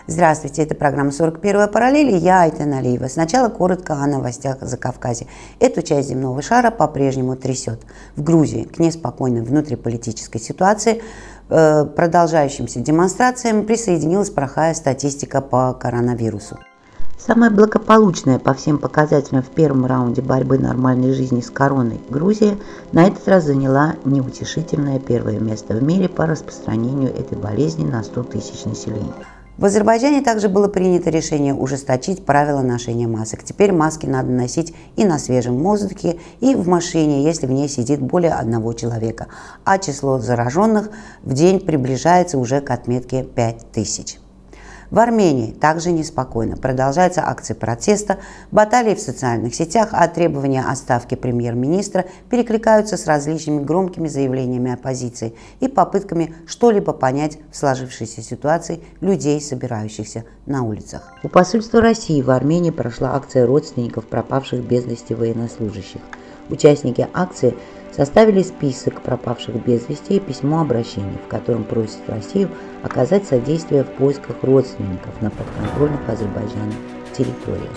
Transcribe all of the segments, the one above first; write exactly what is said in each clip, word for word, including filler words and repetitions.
Здравствуйте, это программа «сорок первая параллель» и я, Айтен Алиева. Сначала коротко о новостях за Кавказе. Эту часть земного шара по-прежнему трясет. В Грузии к неспокойной внутриполитической ситуации, э, продолжающимся демонстрациям присоединилась плохая статистика по коронавирусу. Самая благополучная по всем показателям в первом раунде борьбы нормальной жизни с короной Грузия на этот раз заняла неутешительное первое место в мире по распространению этой болезни на сто тысяч населения. В Азербайджане также было принято решение ужесточить правила ношения масок. Теперь маски надо носить и на свежем воздухе, и в машине, если в ней сидит более одного человека. А число зараженных в день приближается уже к отметке пять тысяч. В Армении также неспокойно. Продолжаются акции протеста, баталии в социальных сетях, а требования отставки премьер-министра перекликаются с различными громкими заявлениями оппозиции и попытками что-либо понять в сложившейся ситуации людей, собирающихся на улицах. У посольства России в Армении прошла акция родственников пропавших без вести военнослужащих. Участники акции составили список пропавших без вести и письмо обращения, в котором просят Россию оказать содействие в поисках родственников на подконтрольных Азербайджану территориях.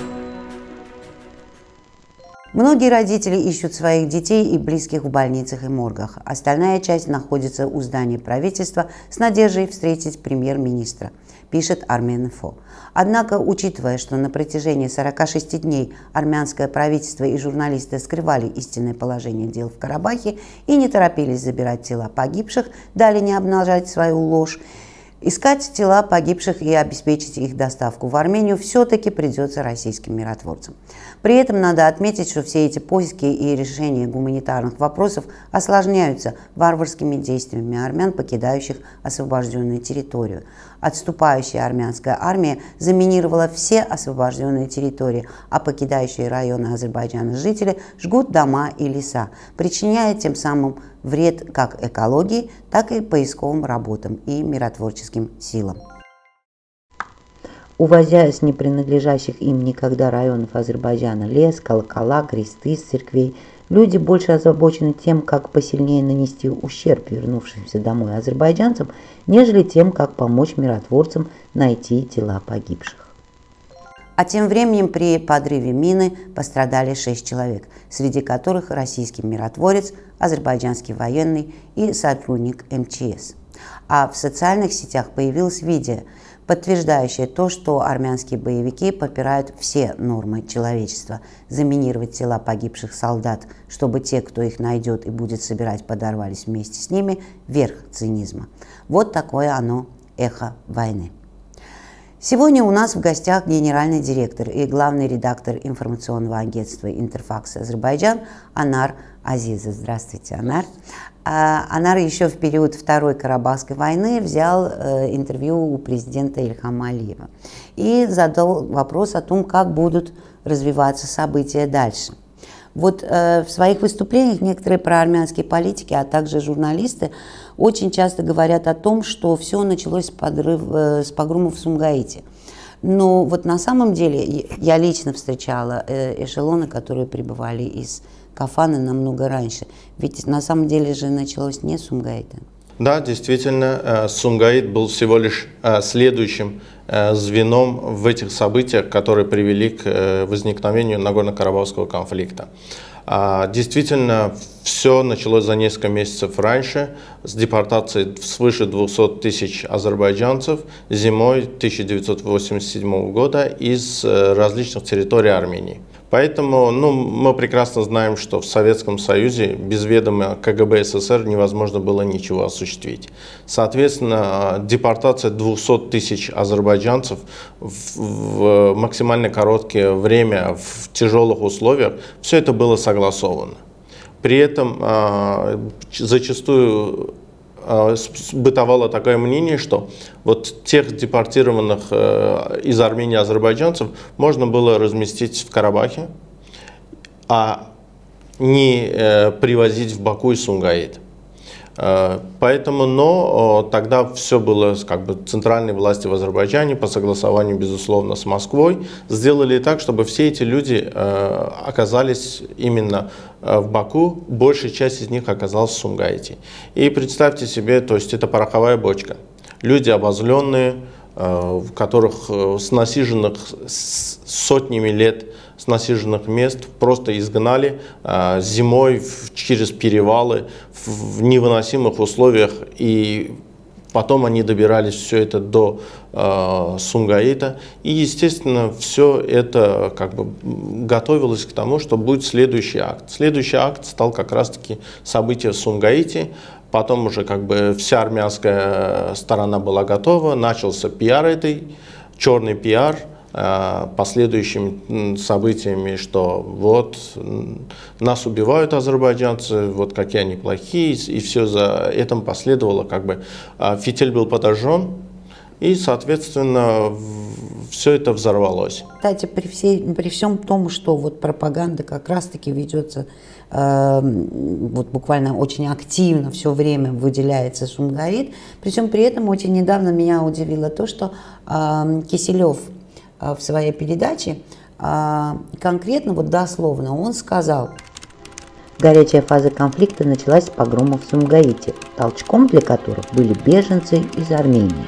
Многие родители ищут своих детей и близких в больницах и моргах. Остальная часть находится у здания правительства с надеждой встретить премьер-министра, пишет Армен.Инфо. Однако, учитывая, что на протяжении сорока шести дней армянское правительство и журналисты скрывали истинное положение дел в Карабахе и не торопились забирать тела погибших, дали не обнажать свою ложь, искать тела погибших и обеспечить их доставку в Армению все-таки придется российским миротворцам. При этом надо отметить, что все эти поиски и решения гуманитарных вопросов осложняются варварскими действиями армян, покидающих освобожденную территорию. Отступающая армянская армия заминировала все освобожденные территории, а покидающие районы Азербайджана жители жгут дома и леса, причиняя тем самым вред как экологии, так и поисковым работам и миротворческим силам. Увозя с непринадлежащих им никогда районов Азербайджана лес, колокола, кресты с церквей, люди больше озабочены тем, как посильнее нанести ущерб вернувшимся домой азербайджанцам, нежели тем, как помочь миротворцам найти тела погибших. А тем временем при подрыве мины пострадали шесть человек, среди которых российский миротворец, азербайджанский военный и сотрудник эм че эс. А в социальных сетях появилось видео, подтверждающее то, что армянские боевики попирают все нормы человечества. Заминировать тела погибших солдат, чтобы те, кто их найдет и будет собирать, подорвались вместе с ними, верх цинизма. Вот такое оно эхо войны. Сегодня у нас в гостях генеральный директор и главный редактор информационного агентства «Интерфакс Азербайджан» Анар Азизов. Здравствуйте, Анар. Анар еще в период Второй Карабахской войны взял интервью у президента Ильхама Алиева и задал вопрос о том, как будут развиваться события дальше. Вот э, в своих выступлениях некоторые проармянские политики, а также журналисты очень часто говорят о том, что все началось с, подрыв, э, с погромов в Сумгаите. Но вот на самом деле я лично встречала э, эшелоны, которые прибывали из Кафана намного раньше. Ведь на самом деле же началось не с Сумгаита. Да, действительно, Сумгаит был всего лишь следующим звеном в этих событиях, которые привели к возникновению Нагорно-Карабахского конфликта. Действительно, все началось за несколько месяцев раньше с депортации свыше двухсот тысяч азербайджанцев зимой тысяча девятьсот восемьдесят седьмого года из различных территорий Армении. Поэтому ну, мы прекрасно знаем, что в Советском Союзе без ведома ка гэ бэ эс эс эр невозможно было ничего осуществить. Соответственно, депортация двухсот тысяч азербайджанцев в, в максимально короткое время, в тяжелых условиях, все это было согласовано. При этом э, зачастую бытовало такое мнение, что вот тех депортированных э, из Армении азербайджанцев можно было разместить в Карабахе, а не э, привозить в Баку и Сумгаит. Э, поэтому, но э, тогда все было, как бы, центральные власти в Азербайджане по согласованию, безусловно, с Москвой сделали так, чтобы все эти люди э, оказались именно в Баку, большая часть из них оказалась в Сумгаите. И представьте себе, то есть это пороховая бочка. Люди обозленные, в которых с насиженных сотнями лет, с насиженных мест просто изгнали зимой через перевалы в невыносимых условиях, и потом они добирались все это до э, Сумгаита. И, естественно, все это как бы готовилось к тому, что будет следующий акт. Следующий акт стал как раз-таки событие в Сумгаите. Потом уже как бы вся армянская сторона была готова. Начался пиар этой, черный пиар, последующими событиями, что вот нас убивают азербайджанцы, вот какие они плохие, и все за этим последовало, как бы фитиль был подожжен, и, соответственно, все это взорвалось. Кстати, при, всей, при всем том, что вот пропаганда как раз-таки ведется, э, вот буквально очень активно все время выделяется Сумгаит, причем при этом очень недавно меня удивило то, что э, Киселев в своей передаче конкретно, вот дословно, он сказал: горячая фаза конфликта началась с погромов в Сумгаите, толчком для которых были беженцы из Армении.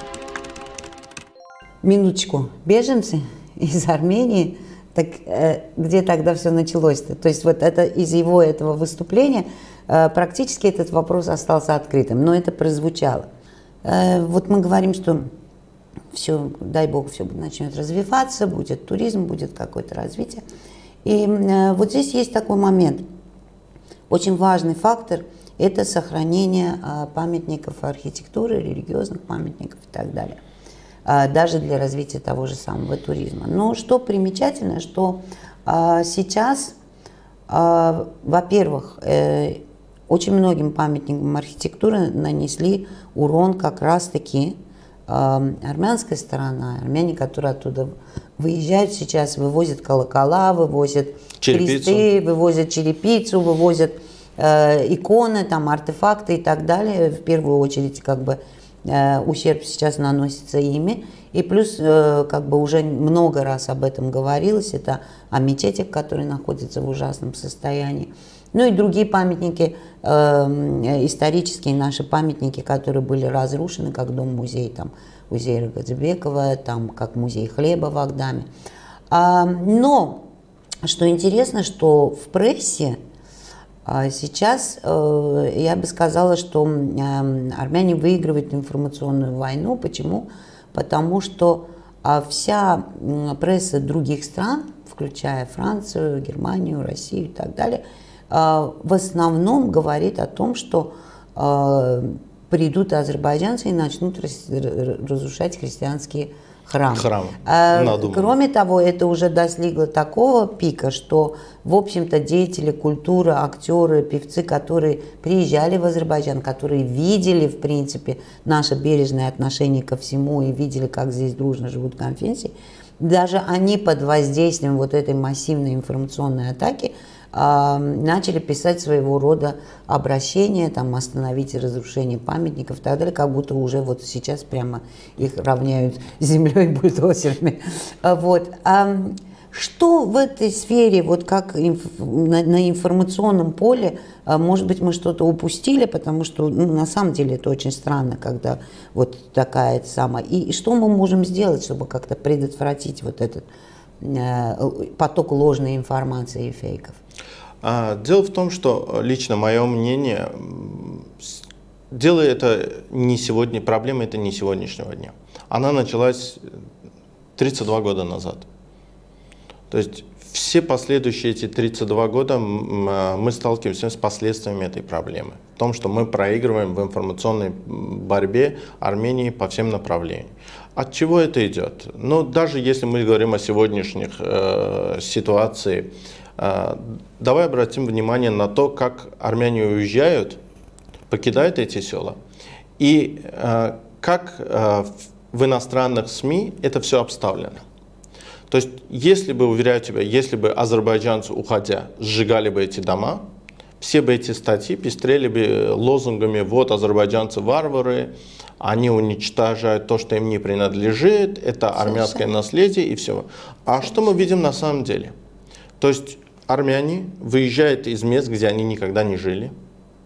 Минуточку, беженцы из Армении, так где тогда все началось-то? То есть вот это из его этого выступления практически этот вопрос остался открытым, но это прозвучало. Вот мы говорим, что все, дай бог, все начнет развиваться, будет туризм, будет какое-то развитие. И э, вот здесь есть такой момент. Очень важный фактор – это сохранение э, памятников архитектуры, религиозных памятников и так далее. Э, даже для развития того же самого туризма. Но что примечательно, что э, сейчас, э, во-первых, э, очень многим памятникам архитектуры нанесли урон как раз-таки армянская сторона, армяне, которые оттуда выезжают сейчас, вывозят колокола, вывозят черепицу. кресты, вывозят черепицу, вывозят э, иконы, там, артефакты и так далее. В первую очередь, как бы, э, ущерб сейчас наносится ими. И плюс, э, как бы, уже много раз об этом говорилось, это о мечетях, которые находятся в ужасном состоянии. Ну и другие памятники, э, исторические наши памятники, которые были разрушены, как дом-музей, там, музей Гаджибекова, там, как музей хлеба в Агдаме. А, но, что интересно, что в прессе а, сейчас, э, я бы сказала, что э, армяне выигрывают информационную войну. Почему? Потому что а, вся пресса других стран, включая Францию, Германию, Россию и так далее, в основном говорит о том, что э, придут азербайджанцы и начнут разрушать христианские храмы. Храм. Э, кроме того, это уже достигло такого пика, что, в общем-то, деятели культуры, актеры, певцы, которые приезжали в Азербайджан, которые видели, в принципе, наше бережное отношение ко всему и видели, как здесь дружно живут конфессии, даже они под воздействием вот этой массивной информационной атаки начали писать своего рода обращения, там, остановить разрушение памятников и так далее, как будто уже вот сейчас прямо их равняют с землей бульдозерами. Вот. А что в этой сфере, вот как инф, на, на информационном поле, может быть, мы что-то упустили, потому что, ну, на самом деле это очень странно, когда вот такая самая... И, и что мы можем сделать, чтобы как-то предотвратить вот этот э, поток ложной информации и фейков? Дело в том, что лично мое мнение, дело это не сегодня, проблема это не сегодняшнего дня. Она началась тридцать два года назад. То есть все последующие эти тридцать два года мы сталкиваемся с последствиями этой проблемы. В том, что мы проигрываем в информационной борьбе Армении по всем направлениям. От чего это идет? Ну, даже если мы говорим о сегодняшних э, ситуации, э, давай обратим внимание на то, как армяне уезжают, покидают эти села, и э, как э, в иностранных СМИ это все обставлено. То есть, если бы, уверяю тебя, если бы азербайджанцы, уходя, сжигали бы эти дома, все бы эти статьи пестрели бы лозунгами: вот азербайджанцы варвары, они уничтожают то, что им не принадлежит, это армянское наследие и все. А что мы видим на самом деле? То есть армяне выезжают из мест, где они никогда не жили,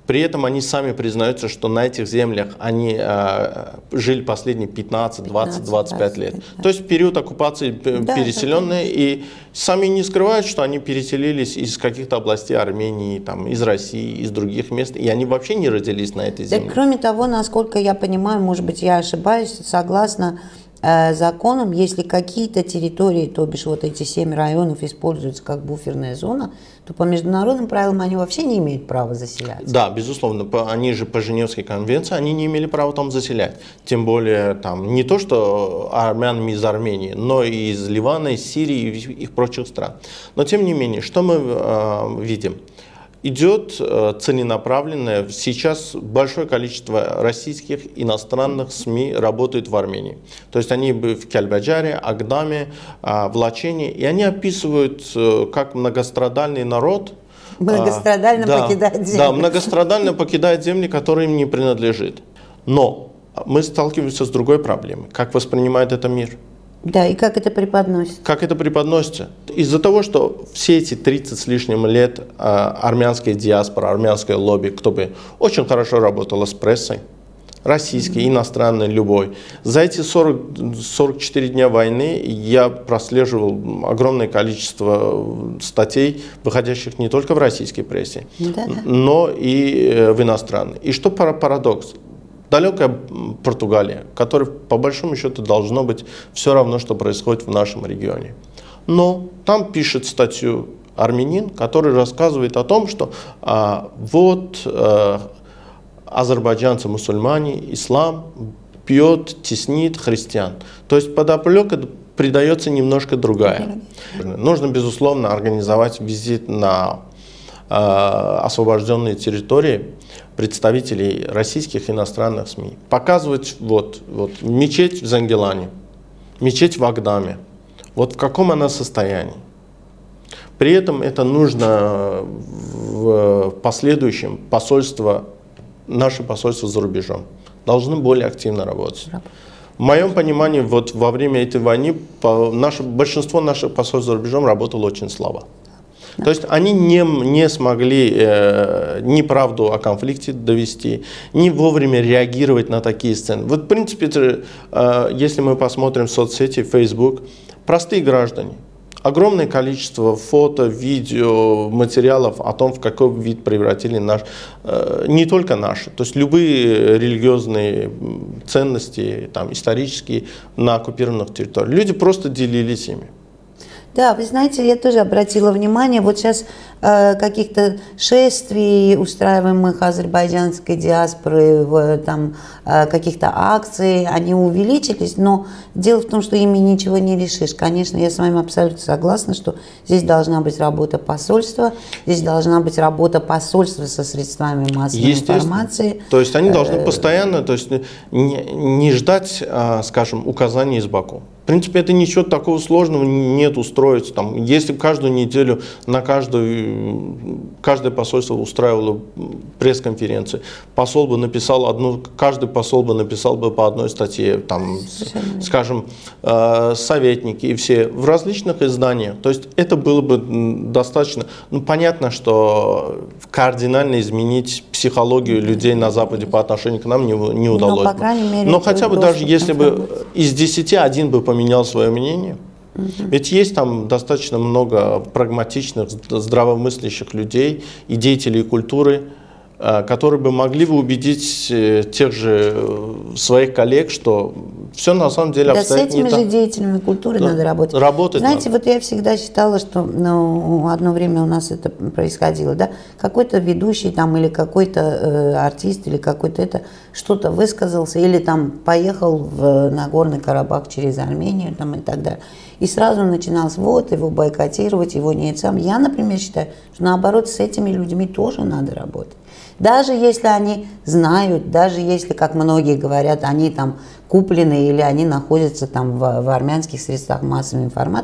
При этом они сами признаются, что на этих землях они э, жили последние пятнадцать, двадцать, двадцать пять лет. Да. То есть в период оккупации да, переселенные, да, и сами не скрывают, что они переселились из каких-то областей Армении, там, из России, из других мест, и они вообще не родились на этой земле. Да, кроме того, насколько я понимаю, может быть, я ошибаюсь, согласно законом, если какие-то территории, то бишь вот эти семь районов используются как буферная зона, то по международным правилам они вообще не имеют права заселять. Да, безусловно, они же по Женевской конвенции, они не имели права там заселять. Тем более там не то, что армянами из Армении, но и из Ливана, из Сирии и их прочих стран. Но тем не менее, что мы э, видим? Идет целенаправленное, сейчас большое количество российских иностранных СМИ работают в Армении. То есть они в Кельбаджаре, Агдаме, в Лачине, и они описывают, как многострадальный народ многострадально да, покидает земли. Да, многострадально покидает земли, которые им не принадлежит. Но мы сталкиваемся с другой проблемой. Как воспринимает это мир? Да, и как это преподносится? Как это преподносится? Из-за того, что все эти тридцать с лишним лет э, армянская диаспора, армянское лобби, кто бы очень хорошо работала с прессой, российской, mm-hmm. иностранной, любой. За эти сорок, сорок четыре дня войны я прослеживал огромное количество статей, выходящих не только в российской прессе, mm-hmm. но и э, в иностранной. И что парадокс? Далекая Португалия, которая по большому счету должно быть все равно, что происходит в нашем регионе. Но там пишет статью армянин, который рассказывает о том, что а, вот а, азербайджанцы, мусульмане, ислам бьет, теснит христиан. То есть подоплека придается немножко другая. Нужно, безусловно, организовать визит на а, освобожденные территории представителей российских и иностранных СМИ. Показывать вот, вот, мечеть в Зангелане, мечеть в Агдаме, вот в каком она состоянии. При этом это нужно в последующем посольство, наше посольство за рубежом должны более активно работать. В моем понимании, вот во время этой войны наше, большинство наших посольств за рубежом работало очень слабо. То есть они не, не смогли э, ни правду о конфликте довести, ни вовремя реагировать на такие сцены. Вот в принципе, это, э, если мы посмотрим соцсети, Facebook, простые граждане, огромное количество фото, видео, материалов о том, в какой вид превратили наш, э, не только наши, то есть любые религиозные ценности, там, исторические, на оккупированных территориях. Люди просто делились ими. Да, вы знаете, я тоже обратила внимание, вот сейчас э, каких-то шествий, устраиваемых азербайджанской диаспорой, в, там, э, каких-то акций, они увеличились, но дело в том, что ими ничего не решишь. Конечно, я с вами абсолютно согласна, что здесь должна быть работа посольства, здесь должна быть работа посольства со средствами массовой информации. То есть они должны постоянно, то есть не, не ждать, скажем, указаний из Баку. В принципе, это ничего такого сложного нет устроить. Там, если каждую неделю на каждую, каждое посольство устраивало пресс-конференции, посол бы написал одну, каждый посол бы написал бы по одной статье, там, скажем, э, советники и все в различных изданиях. То есть это было бы достаточно. Ну, понятно, что кардинально изменить психологию людей на Западе по отношению к нам не, не удалось. Но, по крайней мере, Но хотя бы даже если бы из десяти один бы поменял менял свое мнение. Uh-huh. Ведь есть там достаточно много прагматичных, здравомыслящих людей и деятелей культуры, которые бы могли бы убедить тех же своих коллег, что все на самом деле обстоит не так. Да, с этими же деятелями культуры да. надо работать. Работать Знаете, надо. Вот я всегда считала, что ну, одно время у нас это происходило, да, какой-то ведущий там или какой-то э, артист или какой-то это что-то высказался или там поехал в Нагорный Карабах через Армению там, и так далее. И сразу начиналось вот его бойкотировать, его не сам. Я, например, считаю, что наоборот с этими людьми тоже надо работать. Даже если они знают, даже если, как многие говорят, они там куплены или они находятся там в, в армянских средствах массовой информации,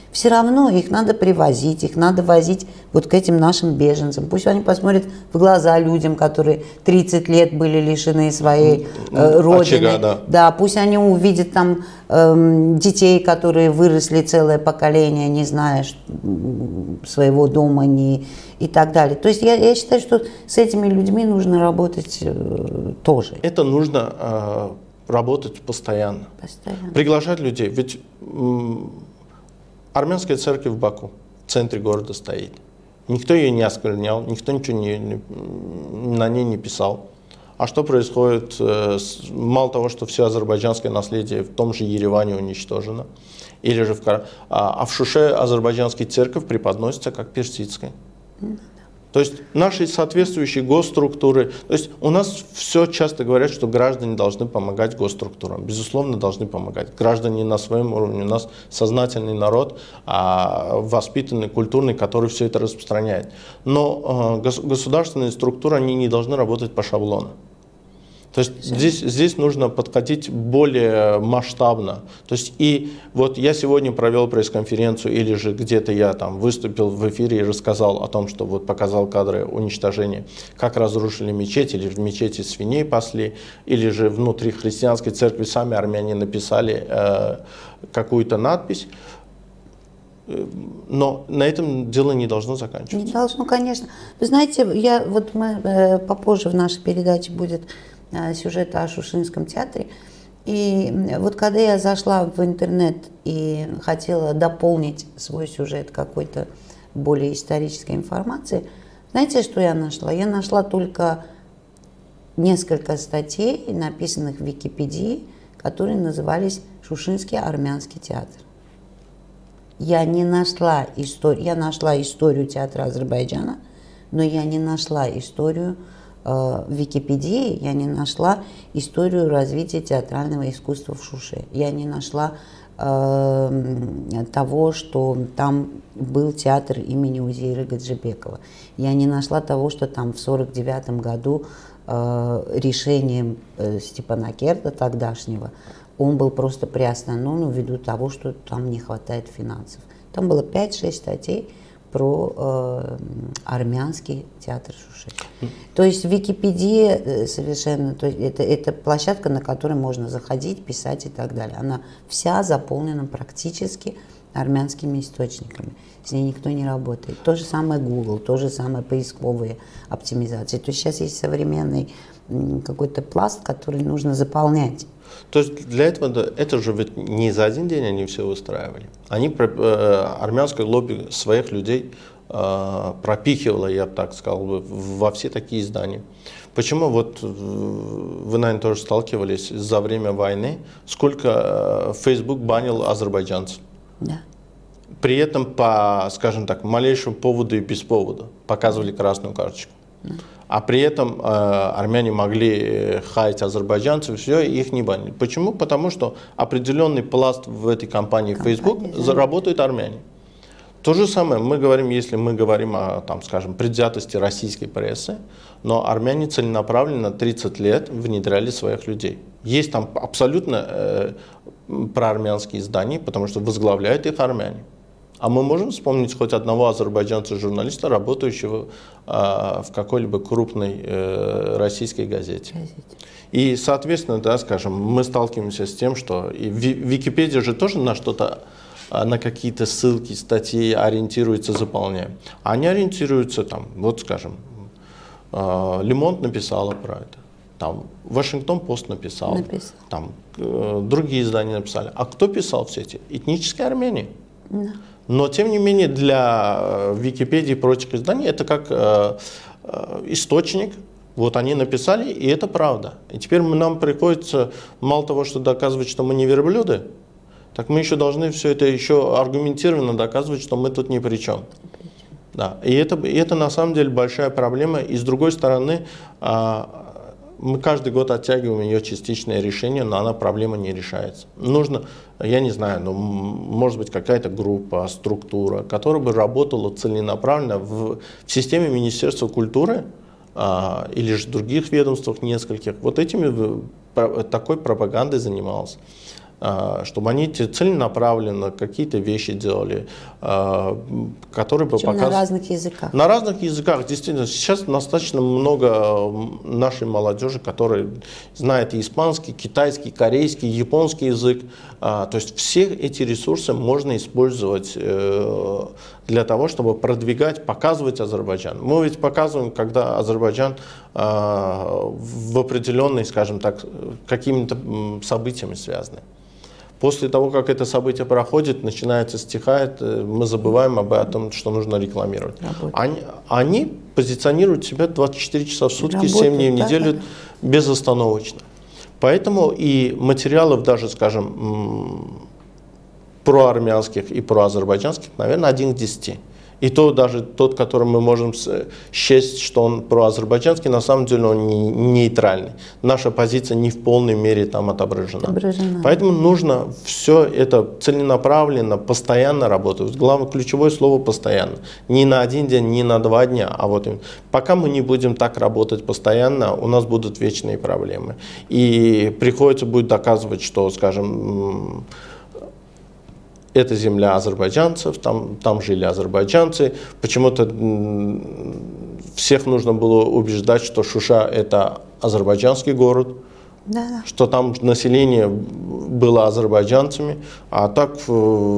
все равно их надо привозить, их надо возить вот к этим нашим беженцам. Пусть они посмотрят в глаза людям, которые тридцать лет были лишены своей э, родины. Очага, да. Да, пусть они увидят там э, детей, которые выросли целое поколение, не зная своего дома ни, и так далее. То есть я, я считаю, что с этими людьми нужно работать э, тоже. Это нужно э, работать постоянно. постоянно. Приглашать людей. Ведь армянская церковь в Баку, в центре города стоит. Никто ее не осквернял, никто ничего не, на ней не писал. А что происходит? Мало того, что все азербайджанское наследие в том же Ереване уничтожено, или же в, а в Шуше азербайджанская церковь преподносится как персидская. То есть наши соответствующие госструктуры, то есть у нас все часто говорят, что граждане должны помогать госструктурам. Безусловно, должны помогать. Граждане на своем уровне, у нас сознательный народ, воспитанный, культурный, который все это распространяет. Но государственные структуры, они не должны работать по шаблону. То есть здесь, здесь нужно подходить более масштабно. То есть и вот я сегодня провел пресс-конференцию, или же где-то я там выступил в эфире и рассказал о том, что вот показал кадры уничтожения, как разрушили мечеть, или в мечети свиней пасли, или же внутри христианской церкви сами армяне написали э, какую-то надпись. Но на этом дело не должно заканчиваться. Не должно, конечно. Вы знаете, я, вот мы э, попозже в нашей передаче будет сюжет о Шушинском театре. И вот когда я зашла в интернет и хотела дополнить свой сюжет какой-то более исторической информацией, знаете, что я нашла? Я нашла только несколько статей, написанных в Википедии, которые назывались «Шушинский армянский театр». Я не нашла историю, я нашла историю театра Азербайджана, но я не нашла историю в Википедии, я не нашла историю развития театрального искусства в Шуше. Я не нашла э, того, что там был театр имени Узейра Гаджибекова. Я не нашла того, что там в сорок девятом году э, решением э, Степанакерта тогдашнего он был просто приостановлен ввиду того, что там не хватает финансов. Там было пять-шесть статей про э, армянский театр Шуши. То есть Википедия совершенно, то есть это, это площадка, на которой можно заходить, писать и так далее. Она вся заполнена практически армянскими источниками. С ней никто не работает. То же самое Google, то же самое поисковые оптимизации. То есть сейчас есть современный какой-то пласт, который нужно заполнять. То есть для этого, это же ведь не за один день они все устраивали. Они, э, армянское лобби своих людей э, пропихивало, я бы так сказал, во все такие издания. Почему, вот вы, наверное, тоже сталкивались за время войны, сколько Facebook банил азербайджанцев? Да. При этом по, скажем так, малейшему поводу и без повода показывали красную карточку. Да. А при этом э, армяне могли хаять азербайджанцев, все, их не банили. Почему? Потому что определенный пласт в этой компании Facebook заработают армяне. То же самое мы говорим, если мы говорим о, там, скажем, предвзятости российской прессы, но армяне целенаправленно тридцать лет внедряли своих людей. Есть там абсолютно э, проармянские издания, потому что возглавляют их армяне. А мы можем вспомнить хоть одного азербайджанца-журналиста, работающего э, в какой-либо крупной э, российской газете. газете. И, соответственно, да, скажем, мы сталкиваемся с тем, что и Википедия же тоже на что-то, на какие-то ссылки, статьи ориентируется, заполняем. Они ориентируются, там, вот, скажем, э, Лемонт написала про это, там, Вашингтон-Пост написал, написал. Там, э, другие издания написали. А кто писал все эти? Этнические армяне. Да. Но, тем не менее, для Википедии и прочих изданий это как э, э, источник. Вот они написали, и это правда. И теперь нам приходится, мало того, что доказывать, что мы не верблюды, так мы еще должны все это еще аргументированно доказывать, что мы тут ни при чем. Да. И, это, и это на самом деле большая проблема. И с другой стороны, э, мы каждый год оттягиваем ее частичное решение, но она проблема не решается. Нужно, я не знаю, ну, может быть какая-то группа, структура, которая бы работала целенаправленно в, в системе Министерства культуры а, или же других ведомствах нескольких. Вот этими такой пропагандой занималась. чтобы они целенаправленно какие-то вещи делали, которые бы Причем показывали... на разных языках. На разных языках, действительно. Сейчас достаточно много нашей молодежи, которая знает и испанский, китайский, корейский, японский язык. То есть все эти ресурсы можно использовать для того, чтобы продвигать, показывать Азербайджан. Мы ведь показываем, когда Азербайджан в определенной, скажем так, какими-то событиями связаны. После того, как это событие проходит, начинается, стихает, мы забываем об этом, что нужно рекламировать. Они, они позиционируют себя двадцать четыре часа в сутки, Работают, семь дней в неделю, да, безостановочно. Поэтому и материалов даже, скажем, проармянских и проазербайджанских, наверное, один к десяти. И то даже тот, который мы можем счесть, что он проазербайджанский, на самом деле он не, нейтральный. Наша позиция не в полной мере там отображена. отображена. Поэтому нужно все это целенаправленно, постоянно работать. Главное, ключевое слово «постоянно». Не на один день, не на два дня, а вот именно. Пока мы не будем так работать постоянно, у нас будут вечные проблемы. И приходится будет доказывать, что, скажем, это земля азербайджанцев, там, там жили азербайджанцы. Почему-то всех нужно было убеждать, что Шуша – это азербайджанский город, да. что там население было азербайджанцами, а так в,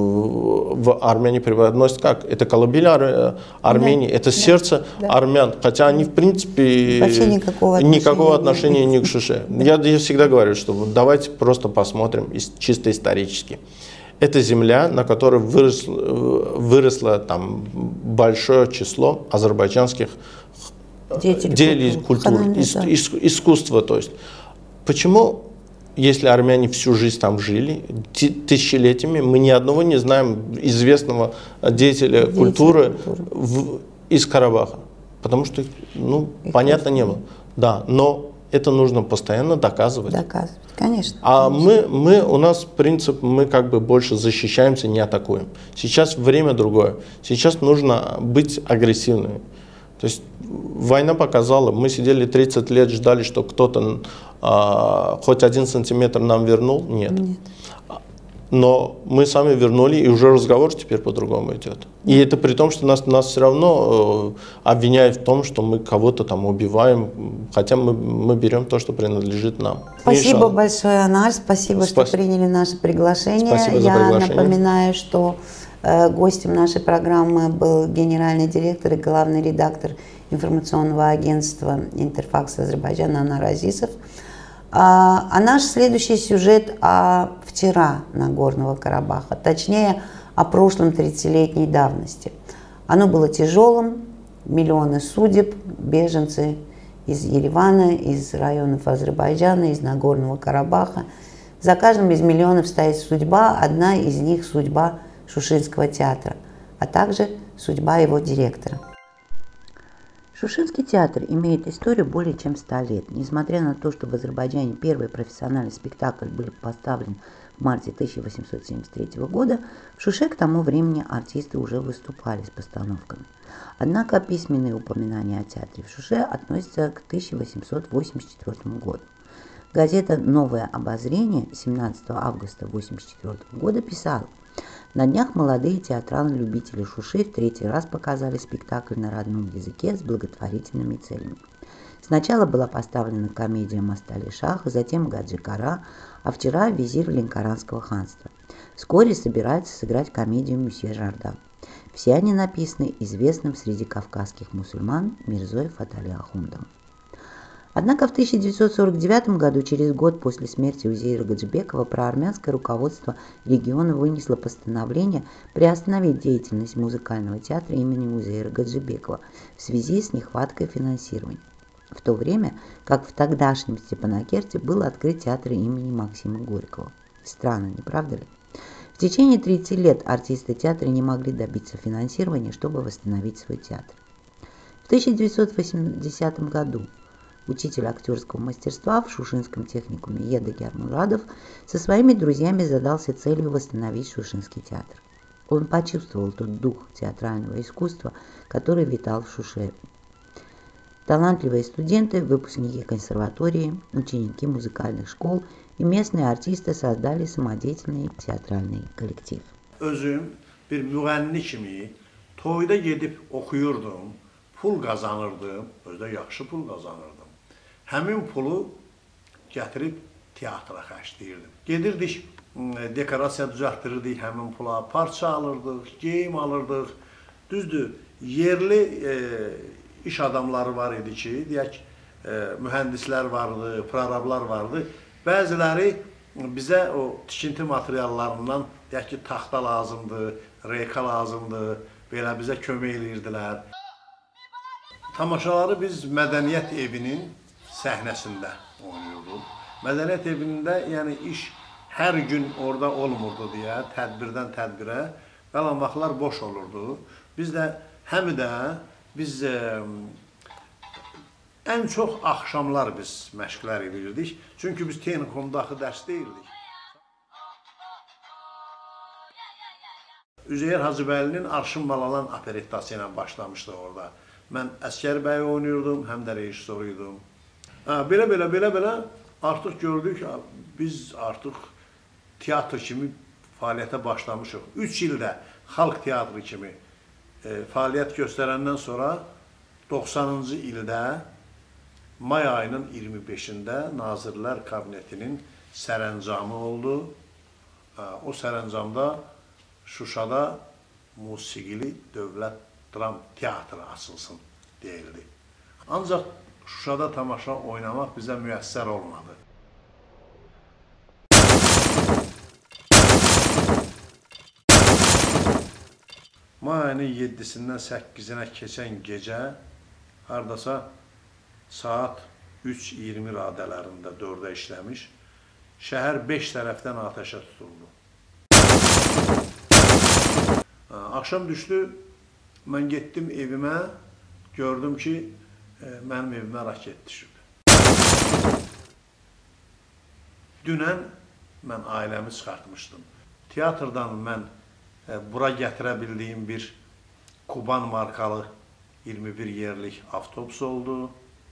в Армении преподносят как? Это колыбель Ар, Армении, да. это да. сердце да. армян, хотя они в принципе Вообще никакого отношения, никакого отношения не к Шуше. Да. Я, я всегда говорю, что давайте просто посмотрим чисто исторически. Это земля, на которой выросло, выросло там большое число азербайджанских деятелей культуры, ис, да. ис, искусства. То есть, почему, если армяне всю жизнь там жили, тысячелетиями, мы ни одного не знаем известного деятеля Деятель культуры, культуры. В, из Карабаха? Потому что, ну, Их понятно, не было. Да, но это нужно постоянно доказывать. Доказывать, конечно. А конечно. Мы, мы, у нас принцип, мы как бы больше защищаемся, не атакуем. Сейчас время другое. Сейчас нужно быть агрессивными. То есть война показала, мы сидели тридцать лет, ждали, что кто-то а, хоть один сантиметр нам вернул. Нет. Нет. Но мы сами вернули, и уже разговор теперь по-другому идет. И это при том, что нас, нас все равно э, обвиняют в том, что мы кого-то там убиваем, хотя мы, мы берем то, что принадлежит нам. Спасибо Иншалла. большое, Анар, спасибо, спасибо, что приняли наше приглашение. Спасибо за Я приглашение. напоминаю, что э, гостем нашей программы был генеральный директор и главный редактор информационного агентства «Интерфакс Азербайджана» Анар Азизов. А, а наш следующий сюжет о вчера Нагорного Карабаха, точнее о прошлом тридцатилетней давности. Оно было тяжелым, миллионы судеб, беженцы из Еревана, из районов Азербайджана, из Нагорного Карабаха. За каждым из миллионов стоит судьба, одна из них судьба Шушинского театра, а также судьба его директора. Шушинский театр имеет историю более чем ста лет. Несмотря на то, что в Азербайджане первый профессиональный спектакль был поставлен в марте тысяча восемьсот семьдесят третьего года, в Шуше к тому времени артисты уже выступали с постановками. Однако письменные упоминания о театре в Шуше относятся к тысяча восемьсот восемьдесят четвёртому году. Газета «Новое обозрение» семнадцатого августа тысяча восемьсот восемьдесят четвёртого года писала: «На днях молодые театралы-любители Шуши в третий раз показали спектакль на родном языке с благотворительными целями. Сначала была поставлена комедия Мастали Шаха, затем Гаджи Кара, а вчера визирь Ленкоранского ханства. Вскоре собираются сыграть комедию Мюсье Жардан. Все они написаны известным среди кавказских мусульман Мирзой Фатали Ахундом». Однако в тысяча девятьсот сорок девятом году, через год после смерти Узейра Гаджибекова, проармянское руководство региона вынесло постановление приостановить деятельность музыкального театра имени Узейра Гаджибекова в связи с нехваткой финансирования, в то время как в тогдашнем Степанакерте был открыт театр имени Максима Горького. Странно, не правда ли? В течение тридцати лет артисты театра не могли добиться финансирования, чтобы восстановить свой театр. В тысяча девятьсот восьмидесятом году учитель актерского мастерства в Шушинском техникуме Едыгяр Мурадов со своими друзьями задался целью восстановить Шушинский театр. Он почувствовал тот дух театрального искусства, который витал в Шуше. Талантливые студенты, выпускники консерватории, ученики музыкальных школ и местные артисты создали самодеятельный театральный коллектив. Özüm bir müğənni kimi toyda gedib oxuyurdum, pul qazanırdım, özdə yaxşı pul qazanırdım. Həmin pulu gətirib teatra xərcləyirdim. Gedirdik, dekorasiya düzəltdirirdik həmin pula, parça alırdıq, geyim alırdıq. Düzdür, yerli e, iş adamları var idi ki, deyək, e, mühəndislər vardı, prorablar vardı. Bəziləri bizə o tikinti materiallarından, deyək ki, taxta lazımdır, reyka lazımdır, belə bizə kömək edirdilər. Tamaşaları biz Mədəniyyət Evinin səhnəsində oynuyorduk. Mədəniyyət Evində yəni iş hər gün orada olmurdu deyə, tədbirdən tədbirə, qalan vaxtlar boş olurdu. Biz də həm də biz e, ən çox axşamlar biz məşqlər edirdik. Çünki biz Texnikumda axı dərs deyirdik. Üzeyir Hacıbəylinin Arşın Balalan operettası ilə başlamışdı orada. Mən Əskər bəyi oynuyordum, həm də rejissoruydum. Belə belə belə belə artıq gördük, biz artıq teatr kimi fəaliyyətə başlamışıq. Üç ildə xalq teatrı kimi e, fəaliyyət göstərəndən sonra doxsanıncı ildə may ayının iyirmi beşində Nazirlər Kabinetinin sərəncamı oldu. O sərəncamda Şuşada musiqili dövlət dram teatrı açılsın deyildi. Ancaq Şuşada tamaşa oynamaq bizə müəssər olmadı. May ayının yeddisindən səkkizinə keçən gecə hardasa saat üç iyirmi radələrində dördə işləmiş, şəhər beş tərəfdən atəşə tutuldu. Axşam düşdü, mən getdim evimə, gördüm ki, mənim evimə raket düşüb. Dünən mən ailəmi çıxartmışdım. Teatrdan mən bura gətirə bildiyim bir Kuban markalı iyirmi bir yerlik avtobus oldu.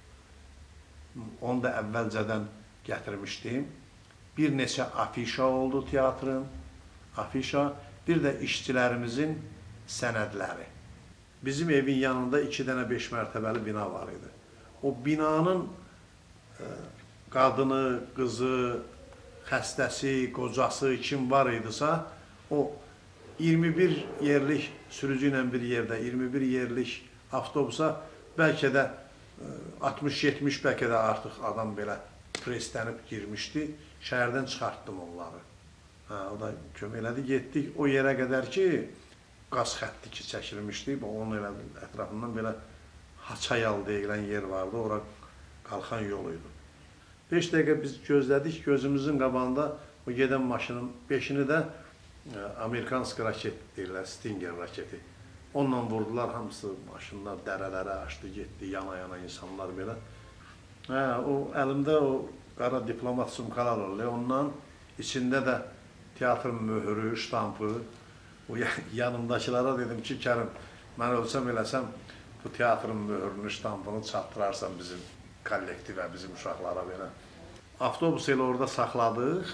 Onu da əvvəlcədən gətirmişdim. Bir neçə afişa oldu teatrın, afişa, bir də işçilərimizin sənədləri. Bizim evin yanında iki dənə beş mərtəbəli bina var idi. O binanın e, qadını, qızı, xəstəsi, qocası kim var idisə, o iyirmi bir yerlik sürücü ilə bir yerdə, iyirmi bir yerlik avtobusa bəlkə də altmış yetmiş bəlkə də artıq adam belə preslənib girmişdi. Şəhərdən çıxartdım onları. Hə, o da kömək elədi, getdik o yerə qədər ki, qaz xətti ki çəkilmişdi. Onun elə ətrafından belə Haçayal deyilən yer vardı, ora qalxan yol idi. beş dəqiqə biz gözlədik, gözümüzün qabağında o gedən maşının beşini də Amerikanski raket deyirlər, Stinger raketi. Onunla vurdular, hamısı maşınlar dərələrə açdı, getdi, yana-yana insanlar belə. Hə, o əlimdə o qara diplomat sumkalar olur, ondan içində də teatrın möhürü, ştampı. O yanımdakılara dedim ki, Kərim, mən ölsəm eləsəm, bu teatrın möhürünü, ştampını çatdırarsan bizim kollektivə, bizim uşaqlara belə. Avtobusu ilə orada saxladıq.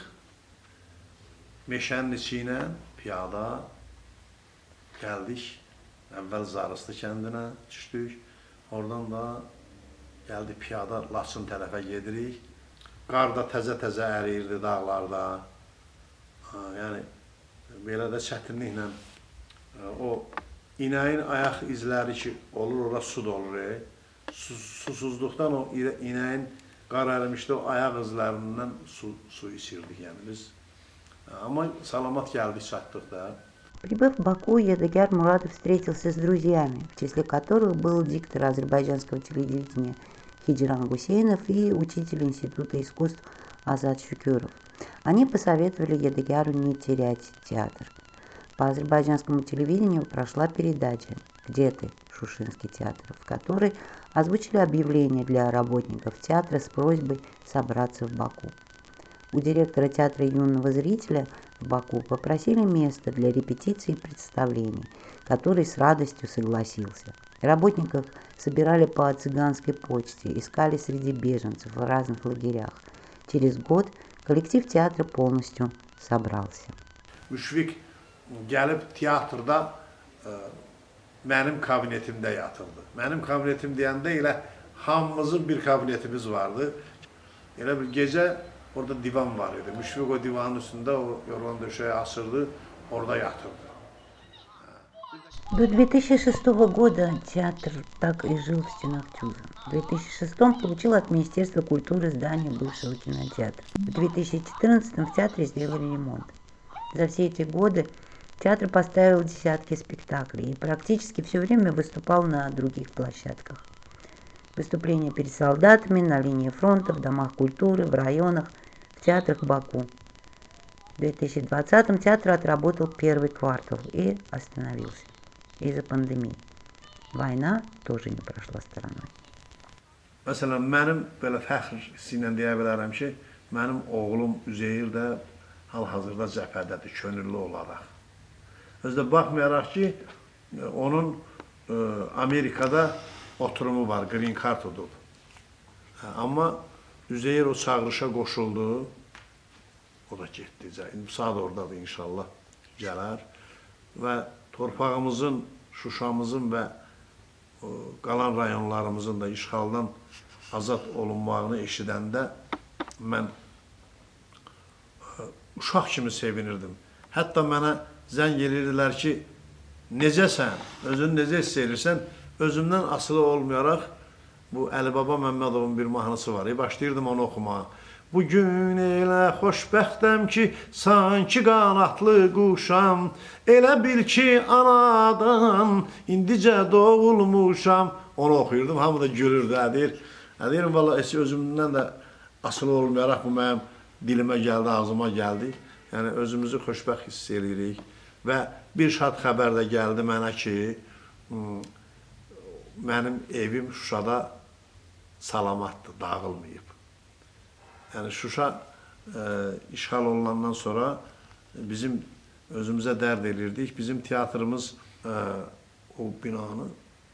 Meşənin içi ilə piyada gəldik. Əvvəl Zarıslı kəndinə düşdük. Oradan da gəldik piyada Laçın tərəfə gedirik. Qar da təzə-təzə əriyirdi dağlarda. Ha, yəni, belə də çətinliklə o inəyin ayaq izləri ki olur, ora su dolur. E. Susuzluqdan o inəyin qar ərimişdi, o ayaq izlərindən su, su içirdik. Yəni biz, amma salamat gəldik, çatdıq da. Прибыв в Баку, Едыгяр Мурадов встретился с друзьями, в числе которых был диктор азербайджанского телевидения Хиджран Гусейнов и учитель Института искусств Азат Шукюров. Они посоветовали Едыгяру не терять театр. По азербайджанскому телевидению прошла передача «Где ты, Шушинский театр», в которой озвучили объявление для работников театра с просьбой собраться в Баку. У директора театра юного зрителя в Баку попросили место для репетиций и представлений, который с радостью согласился. Работников собирали по цыганской почте, искали среди беженцев в разных лагерях. Через год Коллектив театра полностью собрался. Müşfiq gəlib teatrda ə, mənim kabinetimdə yatırdı. Mənim kabinetim deyəndə elə hamımızın bir kabinetimiz vardı. Elə bir gecə orada divan var idi. Müşfiq o divanın üstündə o yorğan döşəyi asırdı, orada yatırdı. До две тысячи шестого года театр так и жил в стенах ТЮЗа. В две тысячи шестом получил от Министерства культуры здание бывшего кинотеатра. В две тысячи четырнадцатом в театре сделали ремонт. За все эти годы театр поставил десятки спектаклей и практически все время выступал на других площадках. Выступления перед солдатами, на линии фронта, в домах культуры, в районах, в театрах Баку. В две тысячи двадцатом театр отработал первый квартал и остановился из-за пандемии. Война тоже не pрошла stороной. Məsələn, mənim belə fəxr hissi ilə deyə bilərəm ki, mənim oğlum Üzeyir də hal-hazırda cəbhədədir, könüllü olaraq. Özdə baxmayaraq ki, onun e, Amerikada oturumu var, green card udub. Amma Üzeyir o çağırışa qoşuldu, o da getdi. İndi saat oradadır inşallah, gələr. Və torpağımızın, Şuşamızın və o, qalan rayonlarımızın da işğaldan azad olunmağını eşidəndə mən uşaq kimi sevinirdim. Hətta mənə zəng edirdilər ki, necəsən, özünü necə hiss edirsən, özümdən asılı olmayaraq bu Əli Baba Məmmədovun bir mahnısı var. E, başlayırdım onu oxumağa. Bugün elə xoşbəxtəm ki, sanki qanatlı quşam, elə bil ki, anadan indicə doğulmuşam. Onu oxuyurdum, hamı da gülürdü, ədir. Deyirəm, valla özümdən də asılı olmayaraq bu mənim dilimə gəldi, ağzıma gəldi. Yəni, özümüzü xoşbəxt hiss edirik. Və bir şad xəbər də gəldi mənə ki, mənim evim Şuşada salamatdır, dağılmayıb. Yəni, Şuşa e, işğal olunandan sonra bizim özümüzə dərd edirdik. Bizim teatrımız e, o binanı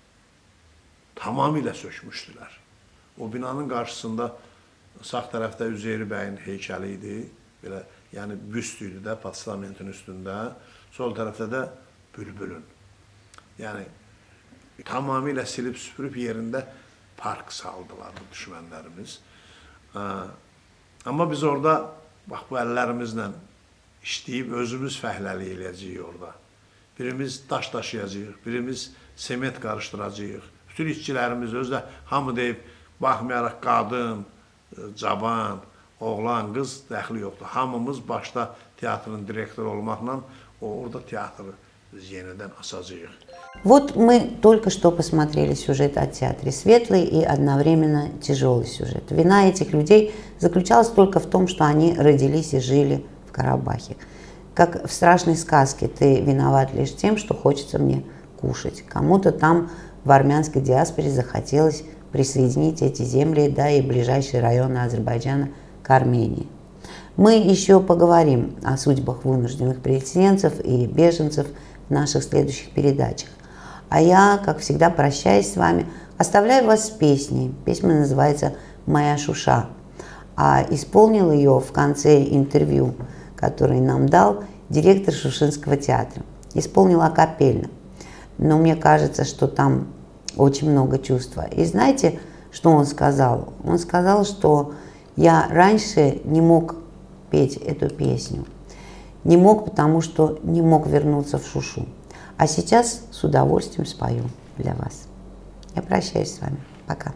tamamilə sökmüşdülər. O binanın qarşısında sağ tərəfdə Üzeyir bəyin heykəli idi. Belə, yəni büst idi də, postamentin üstündə. Sol tərəfdə də bülbülün. Yəni, tamamilə silib süpürüb yerində park saldılar bu düşmənlərimiz. E, Amma biz orada, bax, bu əllərimizlə işləyib, özümüz fəhləli eləyəcəyik orada. Birimiz daş daşıyacaq, birimiz sement qarışdıracaq. Bütün işçilərimiz özdə hamı deyib, baxmayaraq qadın, cavan, oğlan, qız dəxli yoxdur. Hamımız başda teatrın direktoru olmaqla orada teatrı biz yenidən asacağıq. Вот мы только что посмотрели сюжет о театре. Светлый и одновременно тяжелый сюжет. Вина этих людей заключалась только в том, что они родились и жили в Карабахе. Как в страшной сказке, ты виноват лишь тем, что хочется мне кушать. Кому-то там в армянской диаспоре захотелось присоединить эти земли, да и ближайшие районы Азербайджана к Армении. Мы еще поговорим о судьбах вынужденных переселенцев и беженцев в наших следующих передачах. А я, как всегда, прощаюсь с вами, оставляю вас с песней. Песня называется «Моя Шуша». А исполнил ее в конце интервью, который нам дал директор Шушинского театра. Исполнил акапельно. Но мне кажется, что там очень много чувства. И знаете, что он сказал? Он сказал, что я раньше не мог петь эту песню. Не мог, потому что не мог вернуться в Шушу. А сейчас с удовольствием спою для вас. Я прощаюсь с вами. Пока.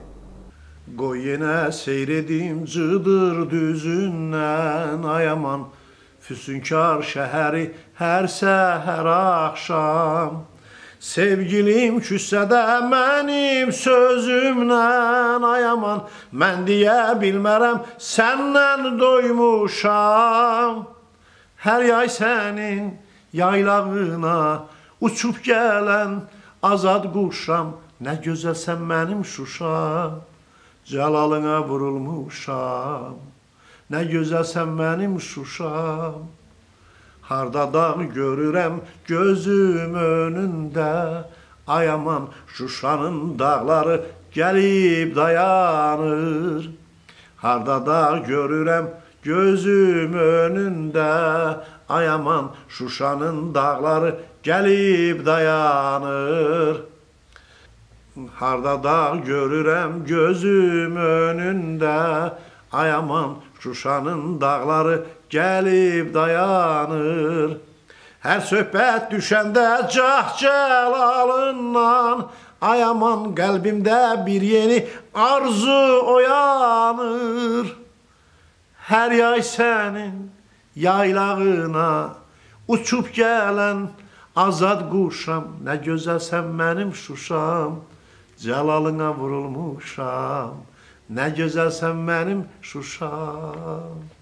Qoy yenə seyredim cıdır düzündən ayaman, füsunkar şəhəri hər səhər axşam. Sevgilim küssə də mənim sözümdən ayaman, mən deyə bilmərəm səndən doymuşam. Hər yay sənin yaylağına uçub gələn azad quşam, nə gözəlsən mənim Şuşam, cəlalına vurulmuşam, nə gözəlsən mənim Şuşam. Harda dağ görürəm gözüm önündə, ay aman Şuşanın dağları gəlib dayanır. Harda dağ görürəm gözüm önündə. Ay aman, Şuşanın dağları gəlib dayanır. Harda dağ görürəm gözüm önündə. Ay aman, Şuşanın dağları gəlib dayanır. Hər söhbət düşəndə cah-cəlalından. Ay aman, qəlbimdə bir yeni arzu oyanır. Hər yay sənin yaylağına uçub gələn azad quşam. Nə gözəlsən mənim Şuşam, cəlalına vurulmuşam. Nə gözəlsən mənim Şuşam.